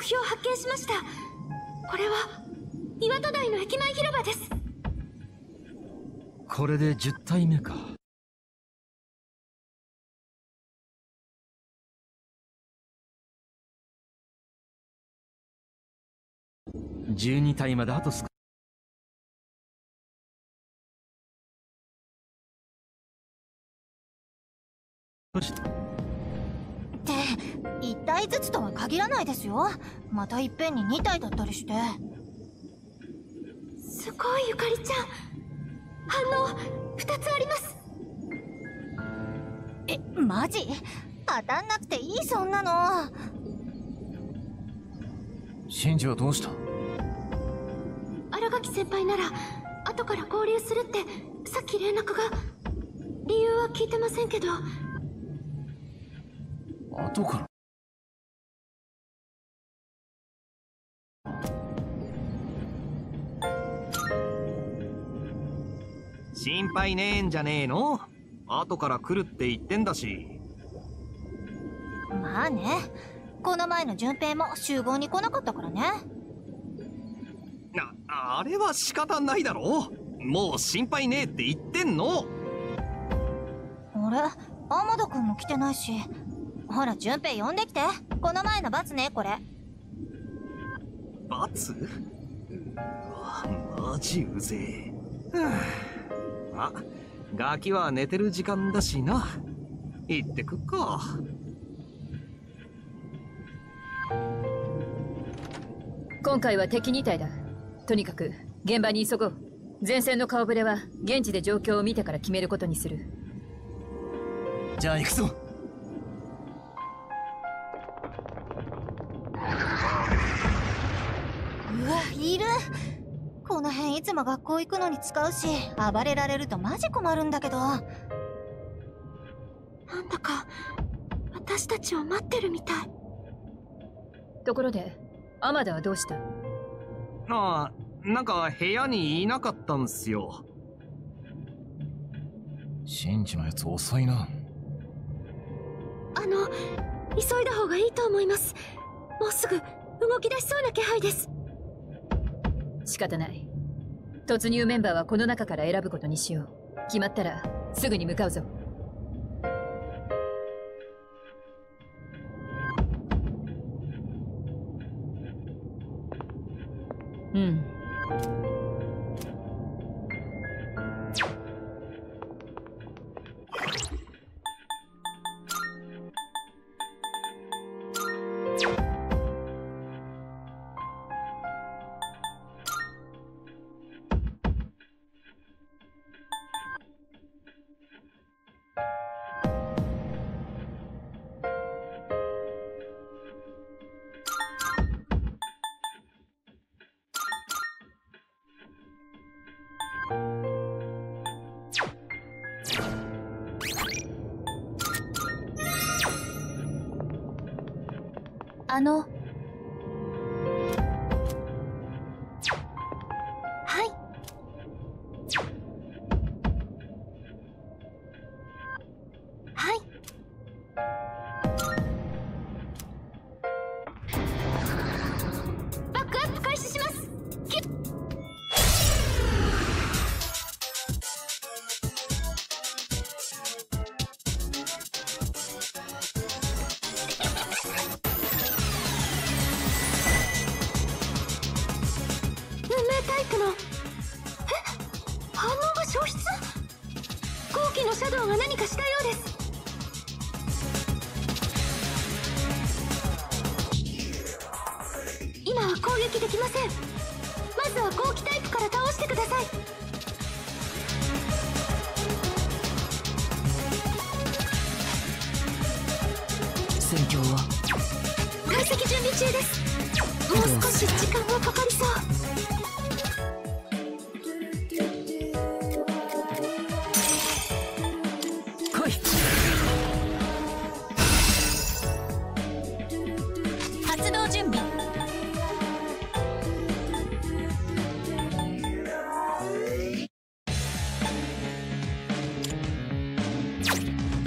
標を発見しました。これは岩戸台の駅前広場です。 これで10体目か。12体まであと少し。 って1体ずつとは限らないですよ。またいっぺんに2体だったりして。 すごい、ゆかりちゃん。反応2つあります。 マジ？当たんなくていい、そんなの。 シンジはどうした？ 新垣先輩なら後から合流するってさっき連絡が。理由は聞いてませんけど。 後から？ 心配ねえんじゃねえの？後から来るって言ってんだし。 まあね、この前の順平も集合に来なかったからね。 あれは仕方ないだろ。もう心配ねえって言ってんの。 あれ、天田くんも来てないし。ほら、順平呼んできて。この前の罰ね、これ。 罰？うわ、マジうぜえ。あ、ガキは寝てる時間だしな。行ってくっか。 今回は敵2体だ。とにかく現場に急ごう。前線の顔ぶれは現地で状況を見てから決めることにする。 じゃあ行くぞ。 うわ、いる。この辺いつも学校行くのに使うし、暴れられるとマジ困るんだけど。 なんだか私たちを待ってるみたい。 ところで天田はどうした？ ああ、なんか部屋にいなかったんすよ。 シンジのやつ遅いな。 急いだ方がいいと思います。もうすぐ動き出しそうな気配です。 仕方ない。突入メンバーはこの中から選ぶことにしよう。決まったらすぐに向かうぞ。うん。 はい。はい。バックアップ開始します。反応が消失？後期のシャドウが何かしたようです。今は攻撃できません。まずは後期タイプから倒してください。 戦況は？ 解析準備中です。もう少し時間がかかりそう。 発動準備。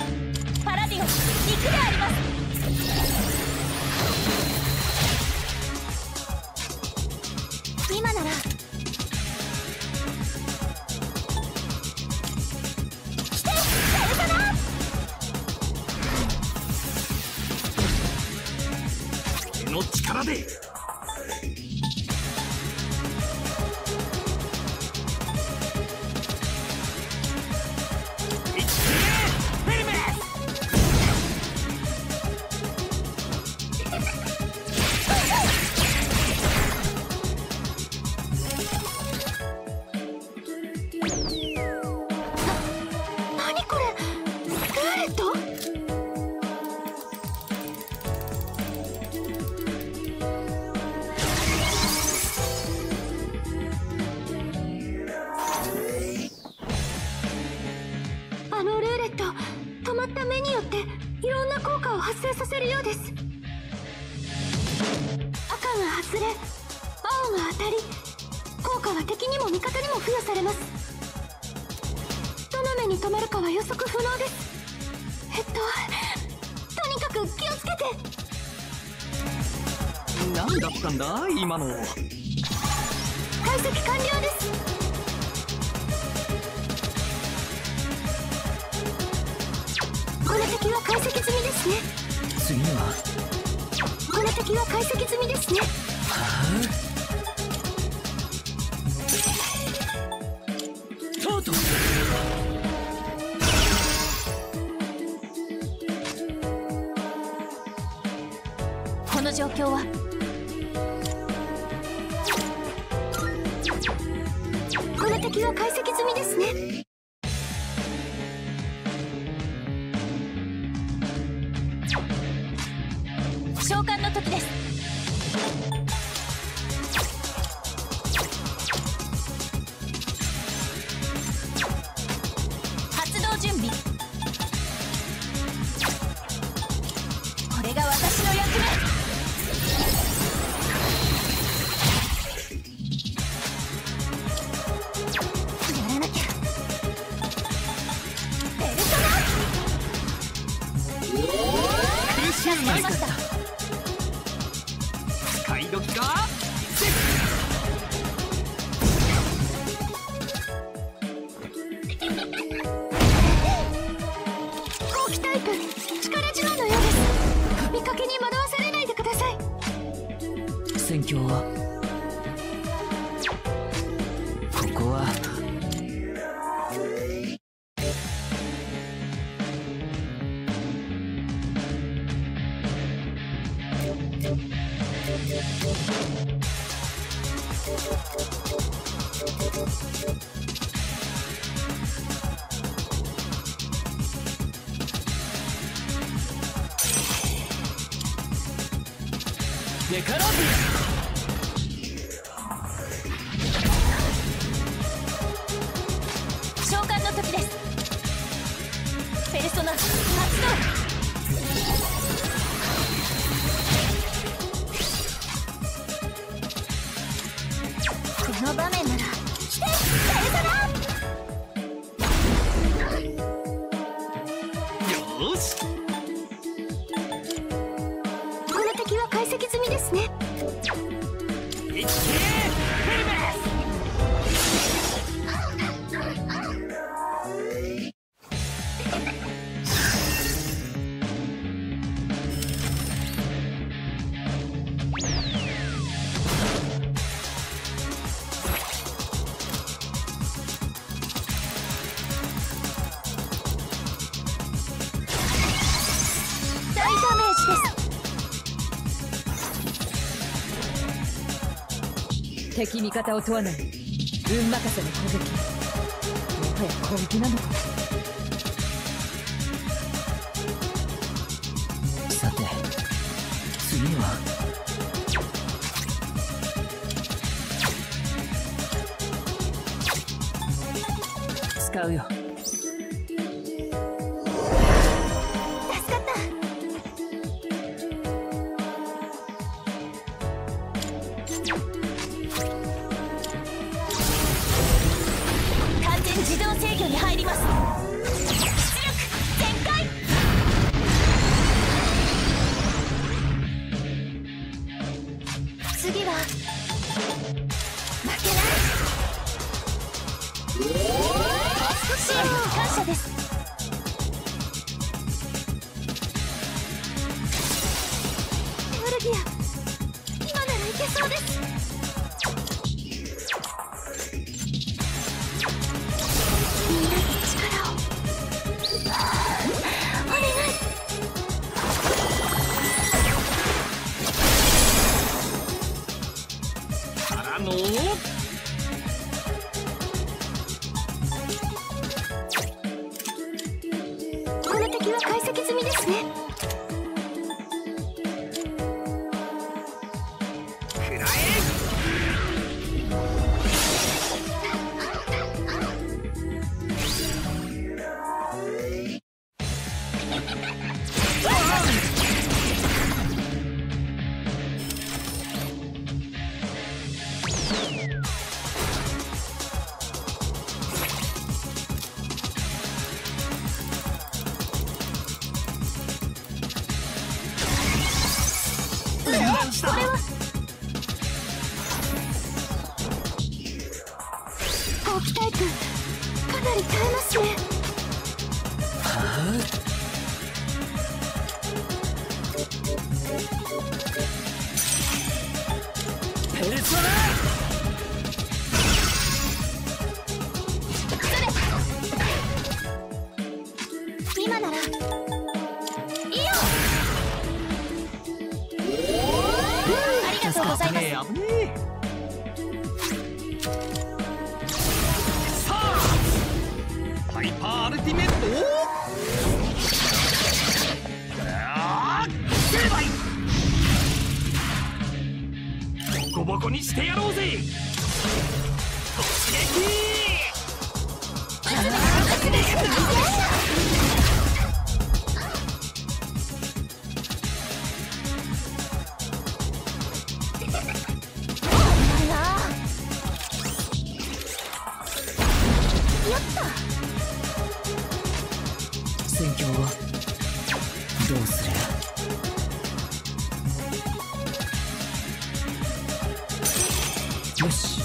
パラディオン、肉であります。 今なら来てペルソナ。 手の力で何これ、ルーレット？あのルーレット、止まった目によっていろんな効果を発生させるようです。赤が外れ、青が当たり、効果は敵にも味方にも付与されます。どの目に止まるかは予測不能です。とにかく気をつけて。 何だったんだ今の。 解析完了です。この敵は解析済みですね。 次はこの敵は解析済みですね。 トート。 この状況はこの敵は解析済みですね。 召喚の時です。発動準備。これが私の役目。やらなきゃ。ペルソナ。 空襲ナイスました。 使い時か。 後期タイプ、力自慢のようです。見かけに惑わされないでください。 戦況はここはデカラビ召喚の時です。ペルソナ発動。この場面なら来てペルソナ。 よーし。 この敵は解析済みですね。 いっけーヘルメ大ダメージです。 敵味方を問わない運任せの攻撃、もはや攻撃なのか。 さて次は使うよ。 助かった。完全自動制御に入ります。出力全開。次は支援感謝です。 ヨルギア、今ならいけそうです。みんなで力を。お願い。 からのこの敵は解析済みですね。 くらえ。 これは後期タイプ、かなり耐えますね。 ペルソナ今ならいいよ。 ありがとうございます。 危ねえ。さあハイパーアルティメット成敗。ボコボコにしてやろうぜ。突撃。 戦況はどうする？よし。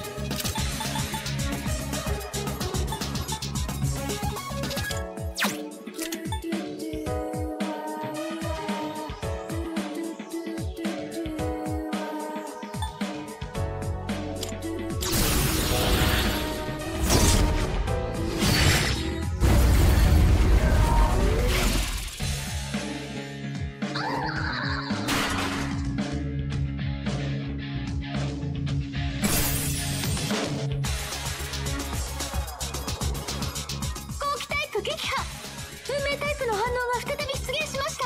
後期タイプ撃破。運命タイプの反応が再び出現しました。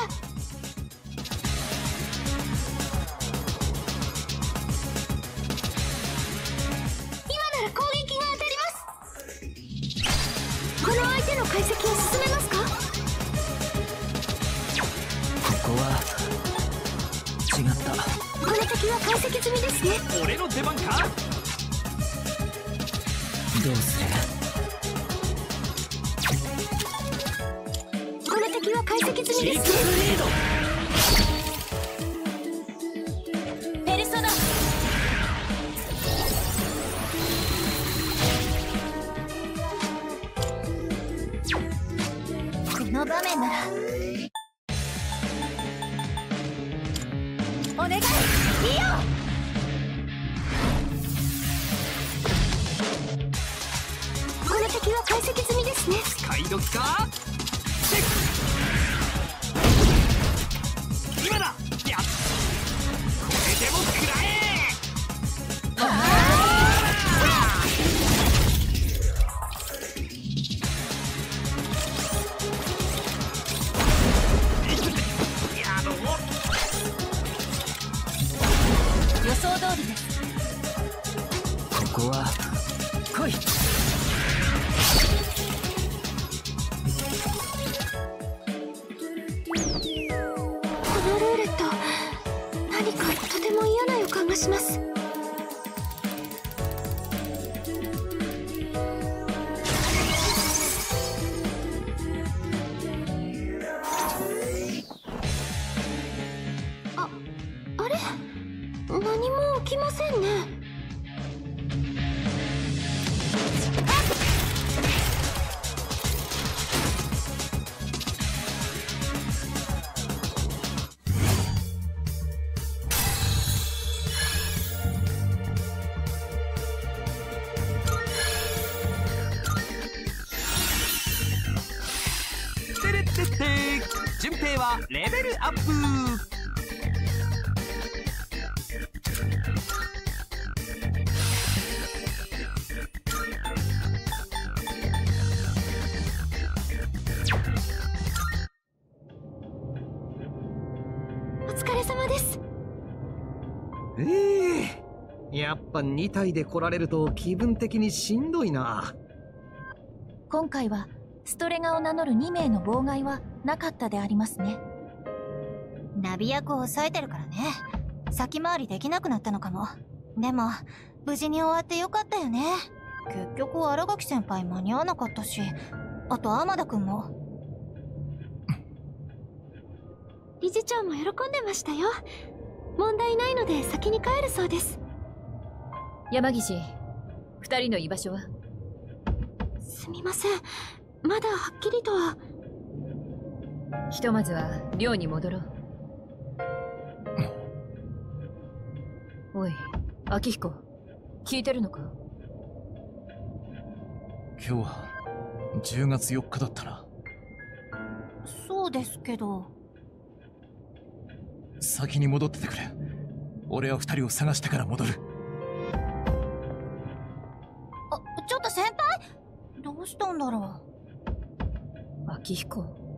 今なら攻撃が当たります。この相手の解析を進めますか？ ここは違った。 この敵は解析済みですね。 俺の出番か。 どうする？ この敵は解析済みですね。 リード。 ペルソナ。この場面ならお願い。いいよ。 この敵は解析済みですね。 使い時か。今だ。やっこれでも食らえ。やろう。 予想通りです。 ここは来い。 このルーレット、何かとても嫌な予感がします。あれ？何も起きませんね。 てれってって順平はレベルアップ。 お疲れ様です。 やっぱ2体で来られると気分的にしんどいな。 今回はストレガを名乗る2名の妨害はなかったでありますね。ナビ役を抑えてるからね、先回りできなくなったのかも。でも無事に終わってよかったよね。結局新垣先輩間に合わなかったし、あと天田くんも。 理事長も喜んでましたよ。問題ないので先に帰るそうです。 山岸、2人の居場所は？ すみません、まだはっきりとは。 ひとまずは寮に戻ろう。おい、秋彦、聞いてるのか？ 今日は10月4日だったな。 そうですけど。 先に戻っててくれ。俺は2人を探してから戻る。 ちょっと先輩、どうしたんだろう。 秋彦。